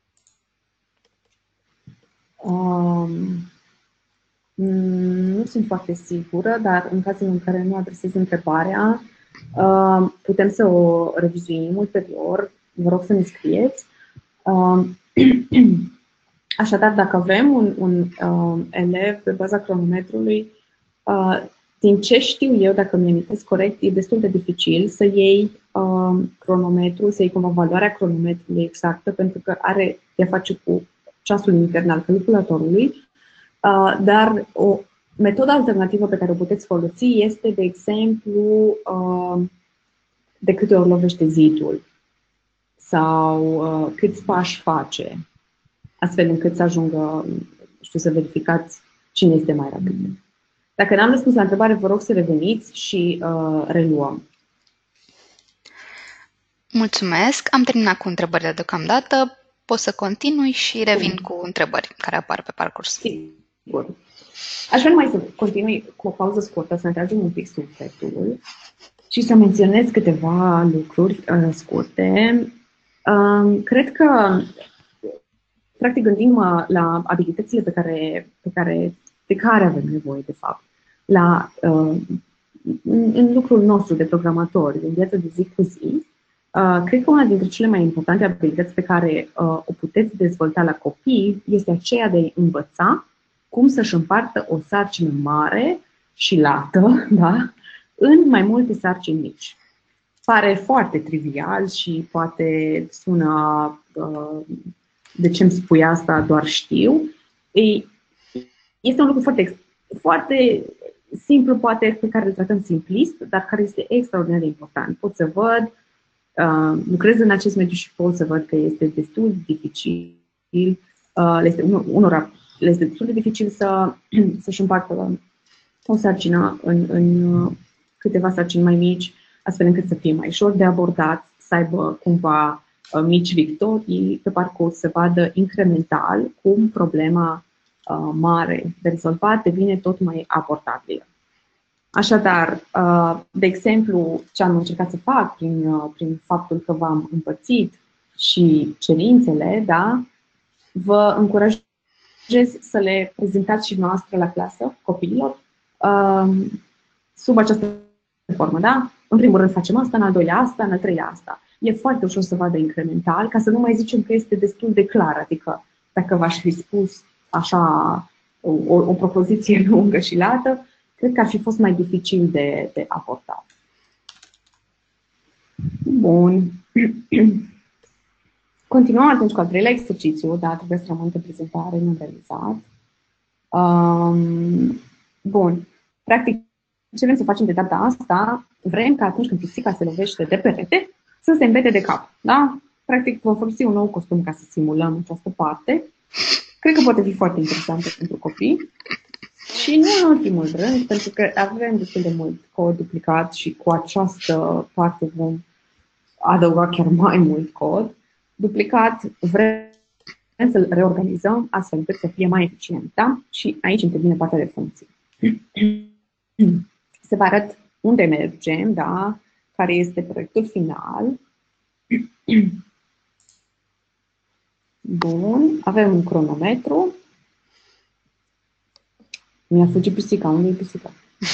Nu sunt foarte sigură, dar în cazul în care nu adresez întrebarea, putem să o revizuim ulterior. Vă rog să ne scrieți. Așadar, dacă avem un elev pe baza cronometrului, din ce știu eu, dacă mi amintesc corect, e destul de dificil să iei cronometrul, să iei cumva valoarea cronometrului exactă, pentru că are de-a face cu ceasul intern al calculatorului, dar o metodă alternativă pe care o puteți folosi este, de exemplu, de câte ori lovește zidul sau câți pași face, astfel încât să ajungă, să verificați cine este mai rapid. Dacă n-am răspuns la întrebare, vă rog să reveniți și reluăm. Mulțumesc. Am terminat cu întrebările deocamdată. Pot să continui și revin cu întrebări care apar pe parcurs. Sigur. Aș vrea numai să continui cu o pauză scurtă, să ne tragem un pic sufletul și să menționez câteva lucruri scurte. Cred că, practic, gândim la abilitățile de care avem nevoie, de fapt, în lucrul nostru de programatori, în viața de zi cu zi. Cred că una dintre cele mai importante abilități pe care o puteți dezvolta la copii este aceea de a învăța cum să-și împartă o sarcină mare și lată, da, în mai multe sarcini mici. Pare foarte trivial și poate sună, de ce îmi spui asta, doar știu. Este un lucru foarte, foarte simplu, poate, pe care îl tratăm simplist, dar care este extraordinar de important. Pot să văd, lucrez în acest mediu și pot să văd că este destul de dificil, unora le este destul de dificil să-și împartă o sarcină în câteva sarcini mai mici, astfel încât să fie mai ușor de abordat, să aibă cumva mici victorii pe parcurs, să vadă incremental cum problema mare de rezolvat devine tot mai abordabilă. Așadar, de exemplu, ce am încercat să fac prin faptul că v-am împărțit și cerințele, da, vă încurajez să le prezentați și noastră la clasă, copiilor, sub această formă, da? În primul rând facem asta, în al doilea asta, în al treilea asta. E foarte ușor să vadă incremental, ca să nu mai zicem că este destul de clar, adică dacă v-aș fi spus așa o propoziție lungă și lată, cred că ar fi fost mai dificil de abordat. Bun. Continuăm atunci cu al treilea exercițiu, da, trebuie să rămân de prezentare, nu realizat. Bun. Practic, ce vrem să facem de data asta, vrem ca atunci când pisica se lovește de perete, să se îmbede de cap. Da? Practic, vom folosi un nou costum ca să simulăm această parte. Cred că poate fi foarte interesantă pentru copii. Și nu în ultimul rând, pentru că avem destul de mult cod duplicat și cu această parte vom adăuga chiar mai mult cod duplicat, vrem să-l reorganizăm astfel încât să fie mai eficient. Da? Și aici intervine partea de funcții. Să vă arăt unde mergem, da? Care este proiectul final. Bun, avem un cronometru. Mi-a fugit pisica. Unde e pisica?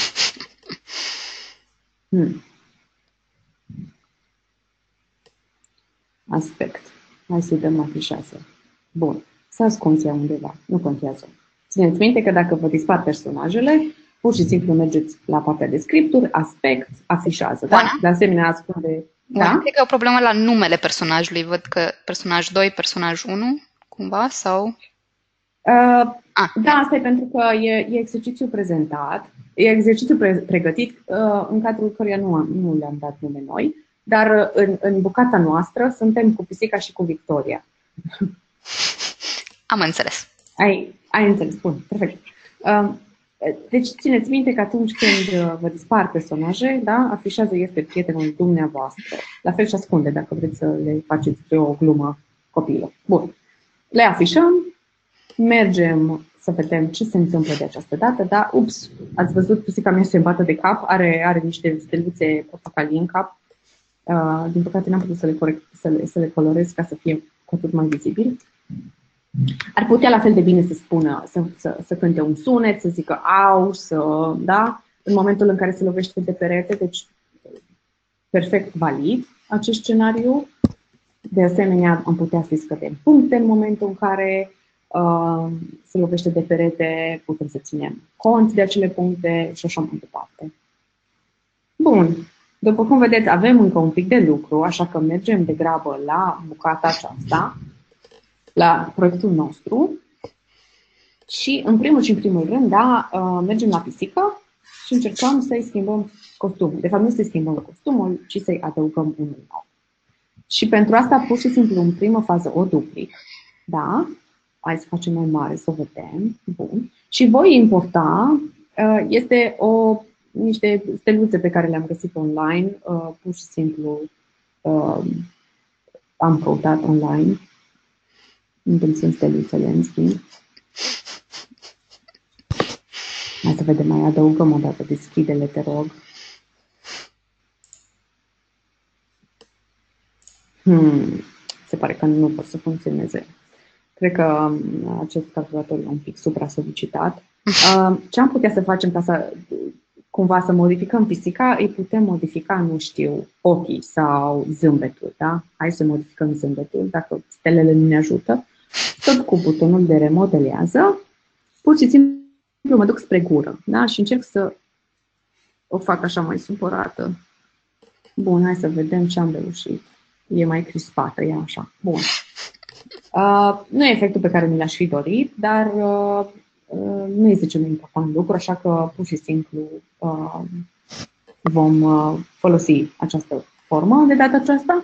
Aspect. Hai să-i dăm afișează. Bun. S-a ascuns ea undeva. Nu contează. Țineți minte că dacă vă dispar personajele, pur și simplu mergeți la partea de scripturi, aspect, afișează. Da? De asemenea, ascunde. Da? Cred că e o problemă la numele personajului. Văd că personaj 2, personaj 1, cumva, sau... Da, asta e pentru că e exercițiu prezentat, e exercițiu pregătit, în cadrul căruia nu le-am dat nume noi, dar în bucata noastră suntem cu pisica și cu Victoria. Am înțeles. Ai înțeles, bun, perfect. Deci țineți minte că atunci când vă dispar personaje, da, afișează este prietenul dumneavoastră. La fel și ascunde, dacă vreți să le faceți pe o glumă copiilor. Bun. Le afișăm, mergem să vedem ce se întâmplă de această dată, da? Ups, ați văzut, pisica mea se îmbată de cap, are niște steluțe portocalii în cap. Din păcate n-am putut să le colorez ca să fie cu atât mai vizibil. Ar putea la fel de bine să spună, să cânte un sunet, să zică au, da? În momentul în care se lovește de perete, deci perfect valid acest scenariu. De asemenea, am putea să-i scădem puncte în momentul în care se lovește de perete, putem să ținem cont de acele puncte și așa mai departe. Bun. După cum vedeți, avem încă un pic de lucru, așa că mergem degrabă la bucata aceasta, la proiectul nostru și în primul și în primul rând, da, mergem la pisică și încercăm să-i schimbăm costumul. De fapt, nu să-i schimbăm costumul, ci să-i adăugăm unul nou. Și pentru asta, pur și simplu, în primă fază, o duplic. Da? Hai să facem mai mare, să o vedem. Bun. Și voi importa, este niște steluțe pe care le-am găsit online, pur și simplu am căutat online. Unde sunt steluțele, în schimb. Hai să vedem, mai adăugăm o dată, deschide-le, te rog. Se pare că nu pot să funcționeze. Cred că acest calculator e un pic supra-solicitat. Ce am putea să facem ca să cumva să modificăm pisica? Îi putem modifica, nu știu, ochii sau zâmbetul, da? Hai să modificăm zâmbetul, dacă stelele nu ne ajută. Tot cu butonul de remodelează, pur și simplu mă duc spre gură, da? Și încerc să o fac așa mai supărată. Bun, hai să vedem ce am reușit. E mai crispată, e așa. Bun. Nu e efectul pe care mi l-aș fi dorit, dar nu este cel mai important lucru, așa că pur și simplu vom folosi această formă de data aceasta.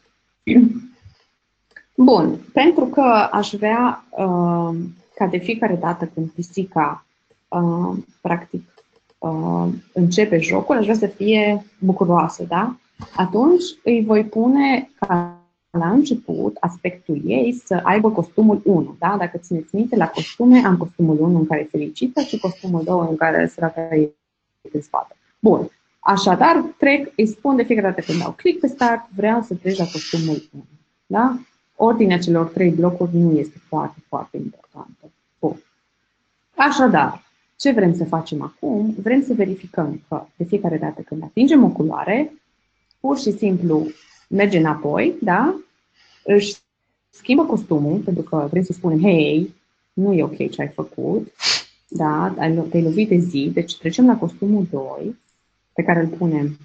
Bun, pentru că aș vrea ca de fiecare dată când pisica practic începe jocul, aș vrea să fie bucuroasă, da? Atunci îi voi pune ca la început aspectul ei să aibă costumul 1, da? Dacă țineți minte, la costume am costumul 1 în care e fericită și costumul 2 în care săraca e în spate. Bun. Așadar, îi spun de fiecare dată când dau click pe start, vreau să treci la costumul 1, da? Ordinea celor 3 blocuri nu este foarte, foarte importantă. Bun. Așadar, ce vrem să facem acum? Vrem să verificăm că de fiecare dată când atingem o culoare, pur și simplu merge înapoi, da? Își schimbă costumul, pentru că vrem să spunem, hei, nu e ok ce ai făcut, da? Te-ai lovit de zi, deci trecem la costumul 2, pe care îl punem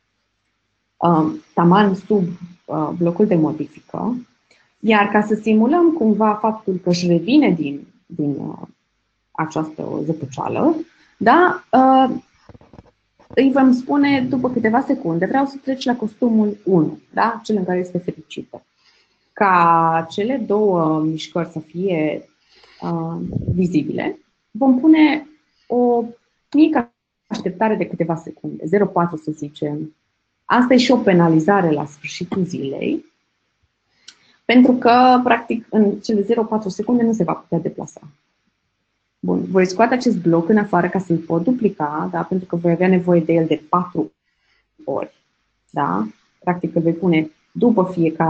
taman sub blocul de modifică, iar ca să simulăm cumva faptul că își revine din această zăpăceală, da? Îi vom spune după câteva secunde, vreau să treci la costumul 1, da? Cel în care este fericită. Ca cele două mișcări să fie vizibile, vom pune o mică așteptare de câteva secunde, 0,4 să zicem. Asta e și o penalizare la sfârșitul zilei, pentru că, practic, în cele 0,4 secunde nu se va putea deplasa. Bun, voi scoate acest bloc în afară ca să-l pot duplica, da? Pentru că voi avea nevoie de el de 4 ori. Da? Practic îl voi pune după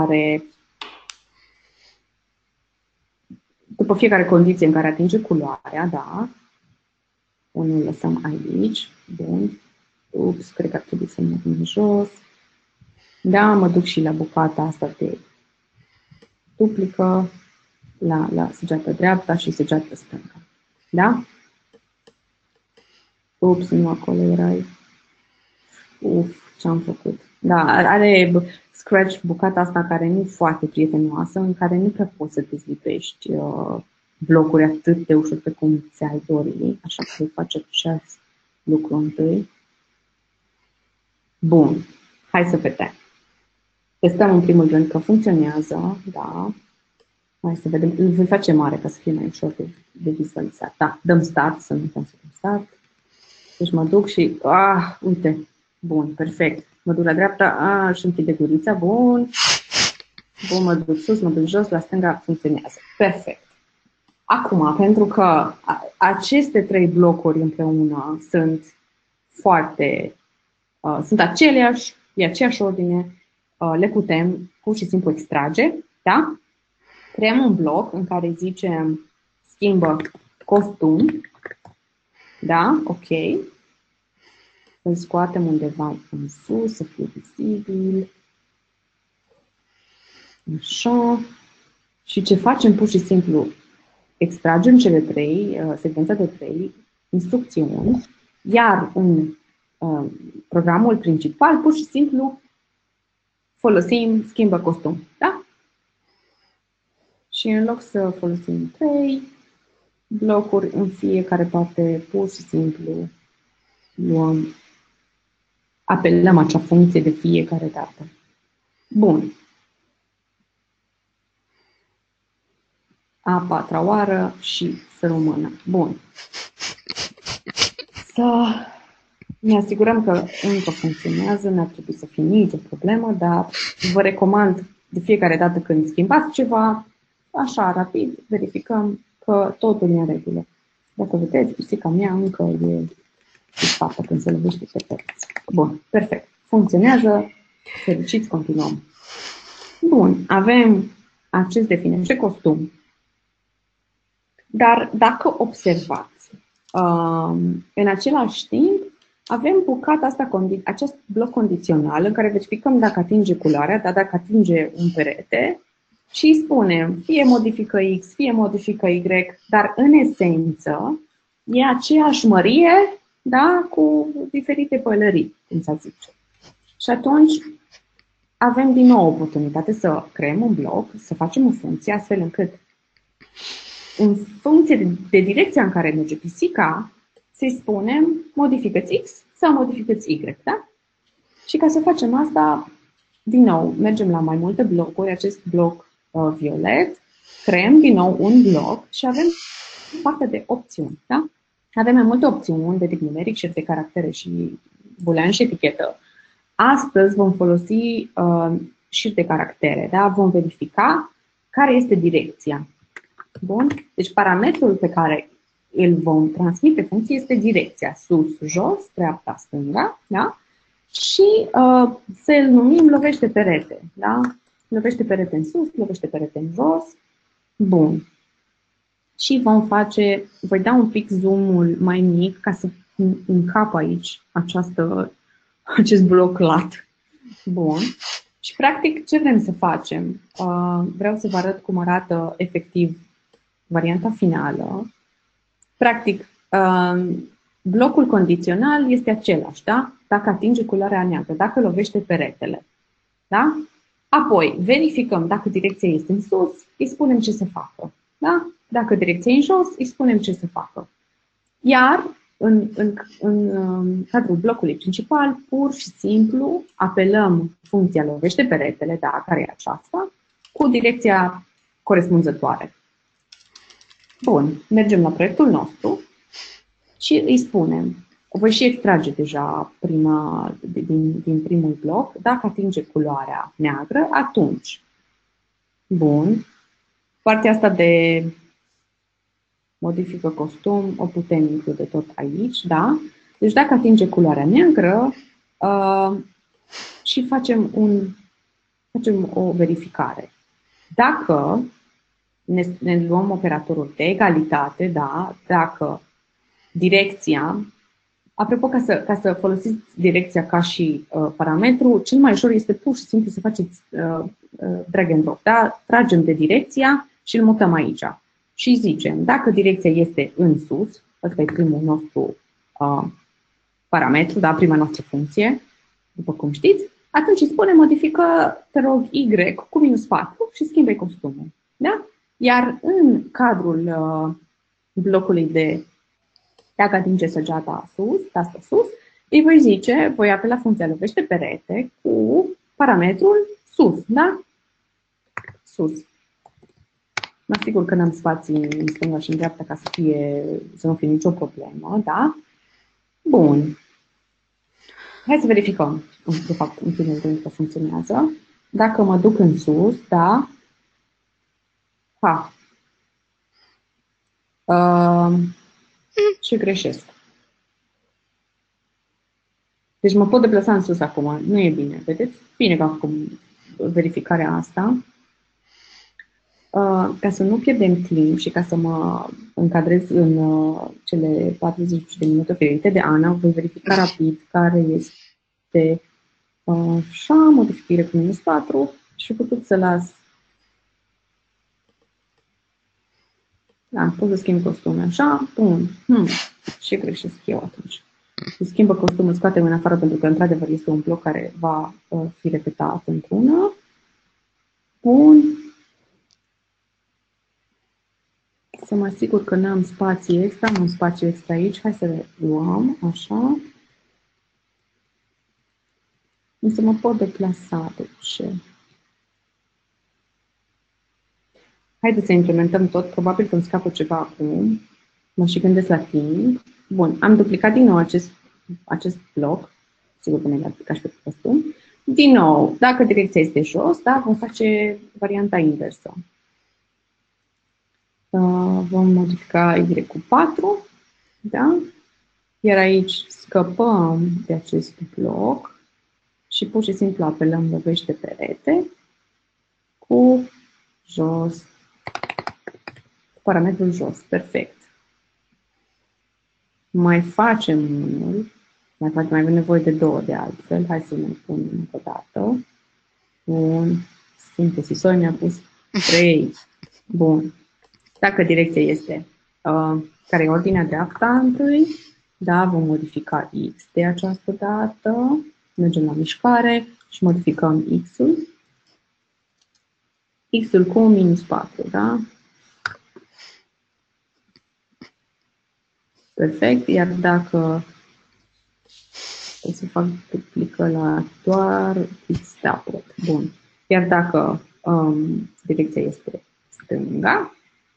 fiecare condiție în care atinge culoarea, da? Unul lăsăm aici. Bun. Ups, cred că ar trebui să mă duc în jos. Da, mă duc și la bucata asta de duplică, la săgeată dreapta și săgeată stânga. Da? Ups, nu acolo erai. Ce-am făcut? Da, are scratch bucata asta care nu e foarte prietenoasă, în care nu prea poți să dezlipești blocuri atât de ușor pe cum ți-ai dori, așa că voi face acest lucru întâi. Bun, hai să vedem. Testăm în primul rând că funcționează, da. Hai să vedem, îl voi face mare ca să fie mai ușor de vizualizat. Da, dăm start, să nu uităm să dăm start. Deci mă duc și, uite, bun, perfect. Mă duc la dreapta, și închide gurița, bun. Bun, mă duc sus, mă duc jos, la stânga, funcționează. Perfect. Acum, pentru că aceste 3 blocuri împreună sunt sunt aceleași, e aceeași ordine, le putem pur și simplu extrage, da? Creăm un bloc în care zicem schimbă costum, da? Ok. Îl scoatem undeva în sus, să fie vizibil. Așa. Și ce facem pur și simplu, extragem cele trei, secvența de 3 instrucțiuni, iar în programul principal pur și simplu folosim schimbă costum. Da? Și în loc să folosim 3 blocuri în fiecare parte, pur și simplu apelăm acea funcție de fiecare dată. Bun. A patra oară și să rămână. Bun. Să ne asigurăm că încă funcționează, n-ar trebui să fie nicio problemă, dar vă recomand de fiecare dată când schimbați ceva, așa rapid, verificăm că totul e în regulă. Dacă vedeți, pisica mea încă e dispată când se lovește pe pereți. Bun, perfect. Funcționează. Fericiți, continuăm. Bun, avem acest definește costum. Dar dacă observați, în același timp, avem bucata asta, acest bloc condițional în care verificăm dacă atinge culoarea, dar dacă atinge un perete și îi spunem fie modifică X, fie modifică Y, dar în esență e aceeași mărie, da, cu diferite pălării, cum să zice. Și atunci avem din nou oportunitate să creăm un bloc, să facem o funcție astfel încât în funcție de direcția în care merge pisica, să-i spunem modifică-ți X sau modifică-ți Y, da? Și ca să facem asta, din nou, mergem la mai multe blocuri, acest bloc violet, creăm din nou un bloc și avem partea de opțiuni, da? Avem mai multe opțiuni de tip numeric, șef de caractere și boolean și etichetă. Astăzi vom folosi șir de caractere, da? Vom verifica care este direcția. Bun? Deci parametrul pe care îl vom transmite funcție este direcția sus, jos, dreapta, stânga, da? Și să-l numim lovește perete, da? Lovește perete în sus, lovește perete în jos. Bun. Și voi da un pic zoom-ul mai mic ca să încap aici acest bloc lat. Bun. Și practic ce vrem să facem? Vreau să vă arăt cum arată efectiv varianta finală. Practic, blocul condițional este același, da? Dacă atinge culoarea neagră, dacă lovește peretele. Da? Apoi, verificăm dacă direcția este în sus, îi spunem ce să facă. Da? Dacă direcția e în jos, îi spunem ce să facă. Iar, în cadrul blocului principal, pur și simplu, apelăm funcția lovește peretele, da, care e aceasta, cu direcția corespunzătoare. Bun, mergem la proiectul nostru și îi spunem, voi și extrage deja din primul bloc, dacă atinge culoarea neagră, atunci. Bun, partea asta de modifică costum o putem include tot aici, da? Deci dacă atinge culoarea neagră și facem o verificare. Dacă ne luăm operatorul de egalitate, da, dacă direcția, apropo, ca să folosiți direcția ca și parametru, cel mai ușor este pur și simplu să faceți drag and drop, da? Tragem de direcția și îl mutăm aici. Și zicem, dacă direcția este în sus, ăsta e primul nostru parametru, da, prima noastră funcție, după cum știți, atunci îi spune modifică, te rog, Y cu -4 și schimbe costumul. Da? Iar în cadrul blocului de dacă atinge săgeata sus, tasta sus, îi voi zice, voi apela funcția lovește perete cu parametrul sus, da? Sus. Mă asigur că n-am spații în stânga și în dreapta ca să nu fie nicio problemă, da? Bun. Hai să verificăm, de fapt, în primul rând că funcționează. Dacă mă duc în sus, da? Și greșesc. Deci mă pot deplasa în sus acum. Nu e bine, vedeți? Bine că am făcut verificarea asta. Ca să nu pierdem timp și ca să mă încadrez în cele 40 de minute oferite de Ana, voi verifica rapid care este așa, modificare cu -4 și putut să las Da, poți să schimbi costumul așa, bun. Ce greșesc eu atunci? Se schimbă costumul, scoate în afară pentru că într-adevăr este un bloc care va fi repetat într-una. Bun. Să mă asigur că n-am spații extra, am un spațiu extra aici. Hai să le luăm, așa. Însă mă pot deplasa, de ce? Haideți să implementăm tot. Probabil că îmi scapă ceva acum. Mă și gândesc la timp. Bun, am duplicat din nou acest bloc. Sigur că mi l-a duplicat și pe costum. Din nou, dacă direcția este jos, da, vom face varianta inversă. Vom modifica Y cu 4, da? Iar aici scăpăm de acest bloc și pur și simplu apelăm lovește perete cu jos, cu parametrul jos. Perfect. Mai facem unul, mai avem nevoie de 2 de altfel. Hai să ne punem încă o dată. Bun. Sintesisor mi-a pus 3. Bun. Dacă direcția este care e ordinea dreapta întâi, da, vom modifica X de această dată. Mergem la mișcare și modificăm X-ul. X-ul cu minus 4, da? Perfect. Iar dacă o să fac duplică la doar X, da, pot. Bun. Iar dacă direcția este stânga,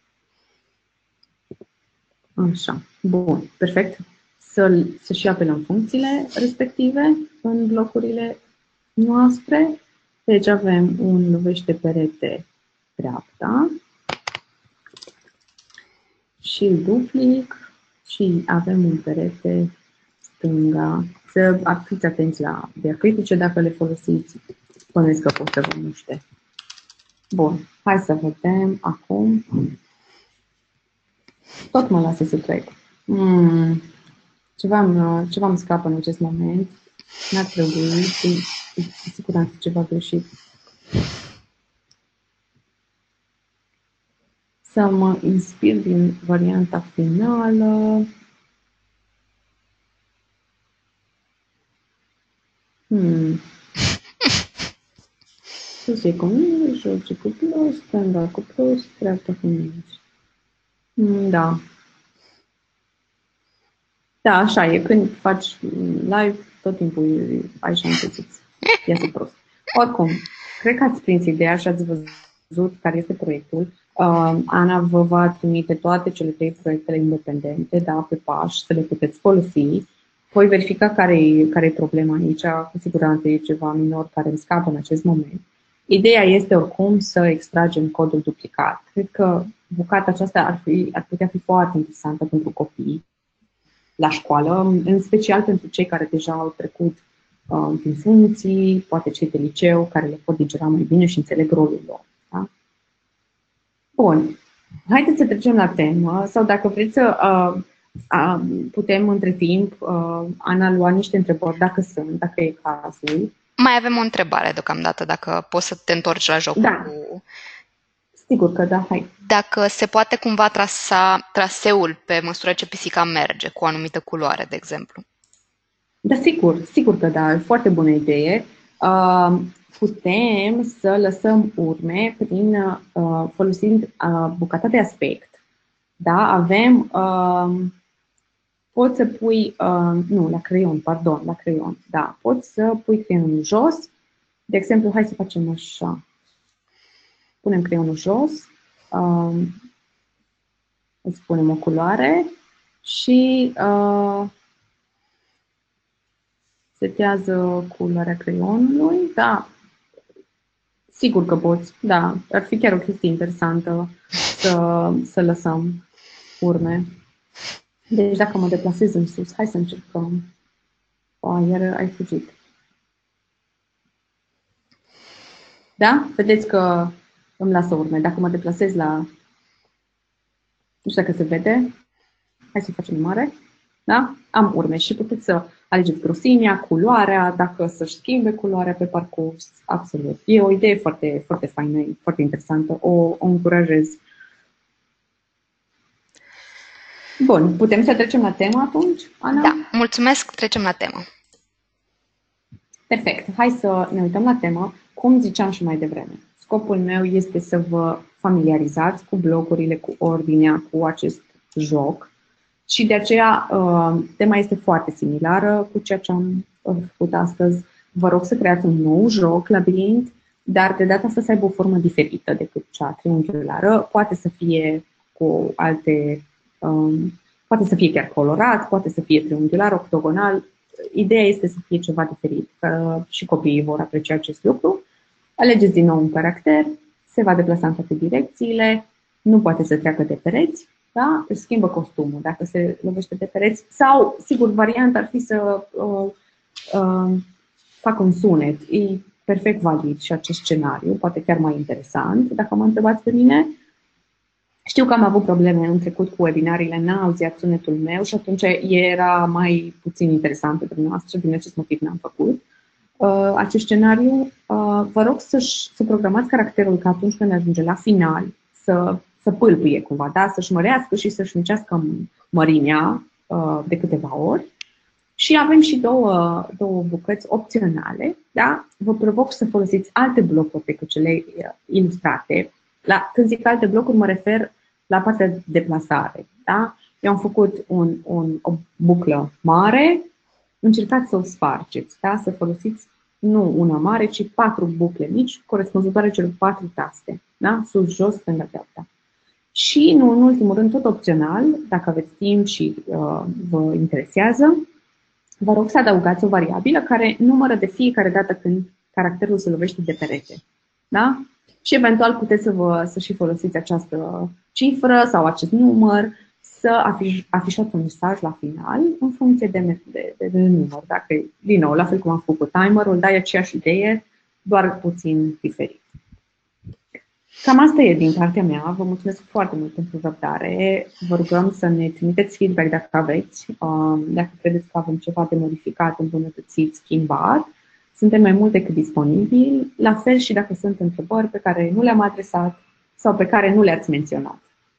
așa, bun, perfect. Să și apelăm funcțiile respective în blocurile noastre. Deci avem un lovește perete dreapta și îl duplic și avem un perete stânga. Să fiți atenți la diacritice dacă le folosiți. Bănuiesc că pot să vă muște. Bun, hai să vedem acum. Tot mă lasă să trec. Ceva îmi scapă în acest moment. N-ar trebui. Cu siguranță ceva greșit. Să mă inspir din varianta finală. Sus e cu minus, jos e cu plus, stânga cu plus, dreapta cu minus. Da. Da, așa e. Când faci live, tot timpul ai șanse să-ți iasă prost. Oricum, cred că ați prins ideea și ați văzut care este proiectul. Ana vă va trimite toate cele 3 proiectele independente, da, pe pași, să le puteți folosi. Voi verifica care e problema aici. Cu siguranță e ceva minor care îmi scapă în acest moment. Ideea este oricum să extragem codul duplicat. Cred că bucata aceasta ar putea fi foarte interesantă pentru copii la școală, în special pentru cei care deja au trecut prin funcții, poate cei de liceu, care le pot digera mai bine și înțeleg rolul lor. Da? Bun. Haideți să trecem la temă, sau dacă vreți să putem între timp Ana lua niște întrebări, dacă e cazul. Mai avem o întrebare deocamdată, dacă poți să te întorci la jocul cu... Sigur că da, hai. Dacă se poate cumva trasa traseul pe măsură ce pisica merge, cu o anumită culoare, de exemplu. Da, sigur că da, foarte bună idee. Putem să lăsăm urme folosind bucata de aspect. Da, avem... Poți să pui... la creion. Da, poți să pui creionul jos. De exemplu, hai să facem așa. Punem creionul jos, îți punem o culoare și setează culoarea creionului. Da, sigur că poți. Da, ar fi chiar o chestie interesantă să lăsăm urme. Deci dacă mă deplasez în sus, hai să încercăm. Iar ai fugit. Da? Vedeți că îmi lasă urme. Dacă mă deplasez la... Nu știu dacă se vede. Hai să facem mare. Da? Am urme și puteți să alegeți grosimea, culoarea, dacă să-și schimbe culoarea pe parcurs. Absolut. E o idee foarte, foarte faină, foarte interesantă. O încurajez. Bun, putem să trecem la temă atunci, Ana? Da, mulțumesc, trecem la temă. Perfect. Hai să ne uităm la temă. Cum ziceam și mai devreme, scopul meu este să vă familiarizați cu blocurile, cu ordinea, cu acest joc și de aceea tema este foarte similară cu ceea ce am făcut astăzi. Vă rog să creați un nou joc, labirint, dar de data asta să aibă o formă diferită decât cea triunghiulară. Poate să fie cu alte, poate să fie chiar colorat, poate să fie triunghiular, octogonal. Ideea este să fie ceva diferit, că și copiii vor aprecia acest lucru. Alegeți din nou un caracter, se va deplasa în toate direcțiile, nu poate să treacă de pereți, da? Își schimbă costumul dacă se lovește de pereți sau, sigur, varianta ar fi să facă un sunet. E perfect valid și acest scenariu, poate chiar mai interesant, dacă mă întrebați pe mine. Știu că am avut probleme în trecut cu webinariile, n-a auziat sunetul meu și atunci era mai puțin interesant pentru noastră, din acest motiv n-am făcut acest scenariu. Vă rog să programați caracterul că atunci când ajunge la final să pâlpâie cumva, da? Să-și mărească și să-și micească mărimea de câteva ori. Și avem și două bucăți opționale. Da? Vă provoc să folosiți alte blocuri decât cele ilustrate. Când zic alte blocuri, mă refer la partea de deplasare. Da? Eu am făcut o buclă mare, încercați să o spargeți, da? Să folosiți nu una mare, ci 4 bucle mici, corespunzătoare celor 4 taste. Da? Sus, jos, stânga, dreapta. Și, nu în ultimul rând, tot opțional, dacă aveți timp și vă interesează, vă rog să adăugați o variabilă care numără de fiecare dată când caracterul se lovește de perete. Da? Și eventual puteți să și folosiți această cifră sau acest număr, să afișați un mesaj la final în funcție de număr. Dacă, din nou, la fel cum am făcut timerul, dai aceeași idee, doar puțin diferit. Cam asta e din partea mea. Vă mulțumesc foarte mult pentru răbdare. Vă rugăm să ne trimiteți feedback dacă aveți, dacă credeți că avem ceva de modificat, îmbunătățit, schimbat. Suntem mai mult decât disponibili, la fel și dacă sunt întrebări pe care nu le-am adresat sau pe care nu le-ați menționat.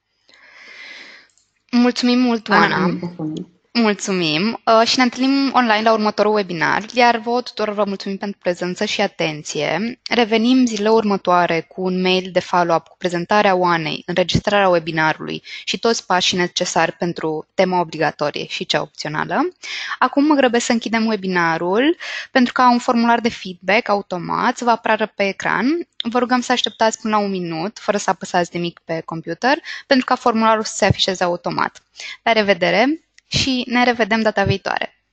Mulțumim mult, Oana! Mulțumim și ne întâlnim online la următorul webinar, iar vouă tuturor vă mulțumim pentru prezență și atenție. Revenim zilele următoare cu un mail de follow-up cu prezentarea Oanei, înregistrarea webinarului și toți pașii necesari pentru tema obligatorie și cea opțională. Acum mă grăbesc să închidem webinarul pentru ca un formular de feedback automat să vă apară pe ecran. Vă rugăm să așteptați până la 1 minut, fără să apăsați nimic pe computer, pentru ca formularul să se afișeze automat. La revedere! Și ne revedem data viitoare!